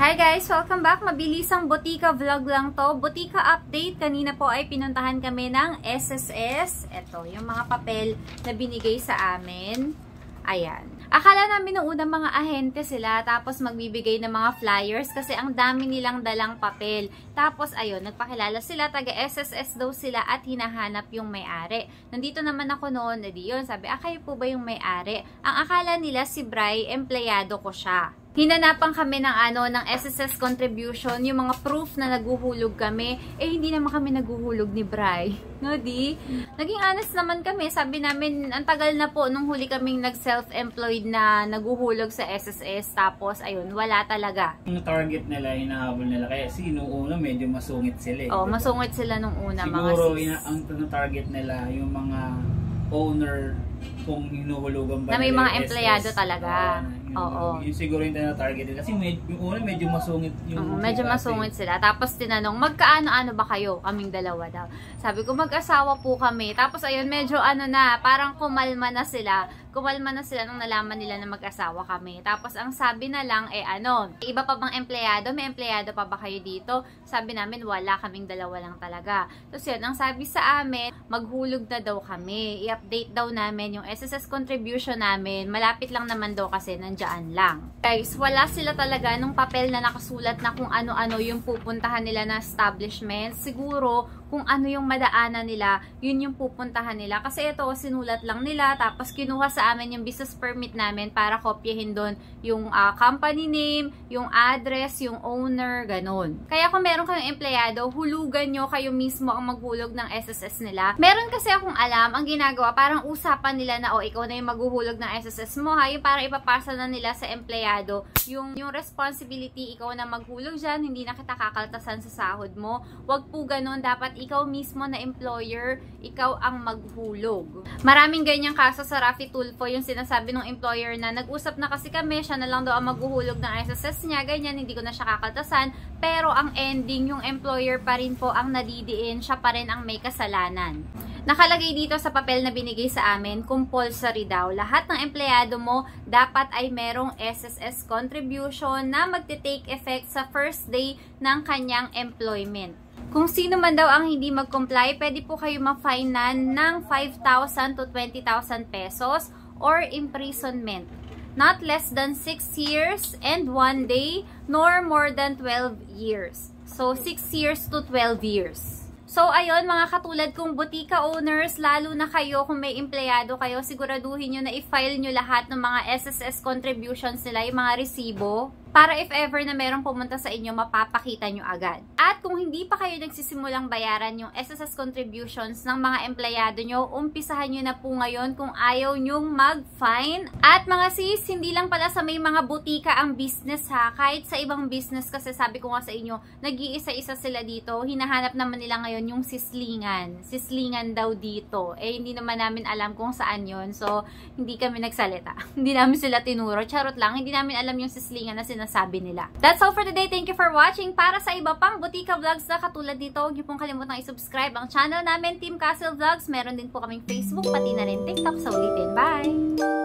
Hi guys! Welcome back! Mabilisang butika vlog lang to. Butika update. Kanina po ay pinuntahan kami ng SSS. Ito, yung mga papel na binigay sa amin. Ayan. Akala namin noong unang mga ahente sila, tapos magbibigay ng mga flyers kasi ang dami nilang dalang papel. Tapos ayun, nagpakilala sila, taga SSS daw sila at hinahanap yung may-ari. Nandito naman ako noon, edi yun, sabi, kayo po ba yung may-ari? Ang akala nila si Bri, empleyado ko siya. Hinanapan kami ng SSS contribution, yung mga proof na naguhulog kami. Hindi naman kami naguhulog ni Bri. No, di? Naging honest naman kami. Sabi namin, ang tagal na po nung huli kaming nag-self-employed na naguhulog sa SSS. Tapos, ayun, wala talaga. Yung target nila, hinahabol nila. Kaya nung una, medyo masungit sila. Oo, diba? Masungit sila nung una, siguro, mga sis. ang target nila, yung mga owner kung hinuhulugan ba na may nila mga empleyado talaga. Oo. Yung siguro yung target nila. Kasi yung una medyo masungit yung medyo masungit sila. Tapos tinanong, magkaano-ano ba kayo? Kaming dalawa daw. Sabi ko, mag-asawa po kami. Tapos ayun, medyo parang kumalma na sila. Kumalma na sila nung nalaman nila na mag-asawa kami. Tapos ang sabi na lang, iba pa bang empleyado? May empleyado pa ba kayo dito? Sabi namin, wala, kaming dalawa lang talaga. Tapos yun, ang sabi sa amin, maghulog na daw kami. I-update daw namin yung SSS contribution namin. Malapit lang naman daw kasi nandiyan lang. Guys, wala sila talaga nung papel na nakasulat na kung ano-ano yung pupuntahan nila na establishment. Siguro, kung ano yung madaanan nila, yun yung pupuntahan nila. Kasi ito, sinulat lang nila, tapos kinuha sa amin yung business permit namin para kopyahin doon yung company name, yung address, yung owner, ganun. Kaya kung meron kayong empleyado, hulugan nyo kayo mismo ang maghulog ng SSS nila. Meron kasi akong alam, ang ginagawa, parang usapan nila na, ikaw na yung maghuhulog ng SSS mo, ha? Yung parang ipapasa na nila sa empleyado, yung responsibility, ikaw na maghulog dyan, hindi na kita kakaltasan sa sahod mo. Wag po ganun, dapat ikaw mismo na employer, ikaw ang maghulog. Maraming ganyang kaso sa Rafi Tulfo, yung sinasabi ng employer na nag-usap na kasi kami, siya na lang daw ang maghuhulog ng SSS niya, ganyan, hindi ko na siya kakaltasan, pero ang ending, yung employer pa rin po ang nadidiin, siya pa rin ang may kasalanan. Nakalagay dito sa papel na binigay sa amin, compulsory daw. Lahat ng empleyado mo dapat ay merong SSS contribution na magte-take effect sa first day ng kanyang employment. Kung sino man daw ang hindi mag-comply, pwede po kayo ma-finean ng 5,000 to 20,000 pesos or imprisonment. Not less than 6 years and 1 day, nor more than 12 years. So, 6 years to 12 years. So, ayun, mga katulad kong butika owners, lalo na kayo, kung may empleyado kayo, siguraduhin nyo na i-file nyo lahat ng mga SSS contributions nila, yung mga resibo, para if ever na merong pumunta sa inyo, mapapakita nyo agad. At kung hindi pa kayo nagsisimulang bayaran yung SSS contributions ng mga empleyado nyo, umpisahan nyo na po ngayon kung ayaw nyong mag-fine. At mga sis, hindi lang pala sa may mga butika ang business ha, kahit sa ibang business, kasi sabi ko nga sa inyo, nag-iisa-isa sila dito, hinahanap naman nila ngayon yung sislingan. Sislingan daw dito. Hindi naman namin alam kung saan yon, so hindi kami nagsalita. Hindi namin sila tinuro. Charot lang, hindi namin alam yung sislingan na sinasabi nila. That's all for today. Thank you for watching. Para sa iba pang butika vlogs na katulad dito, huwag niyo pong kalimutang i-subscribe ang channel namin, Team Castle Vlogs. Meron din po kaming Facebook, pati na rin TikTok. Sa ulitin. Bye!